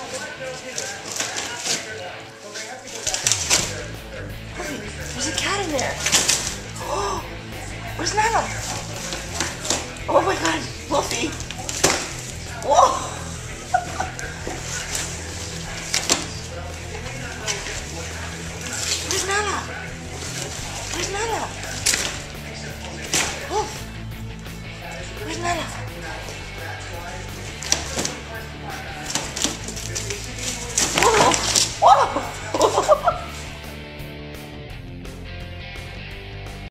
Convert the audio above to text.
There's a cat in there. Oh, where's Nala? Oh my God, Wolfie. Whoa. Where's Nala? Where's Nala?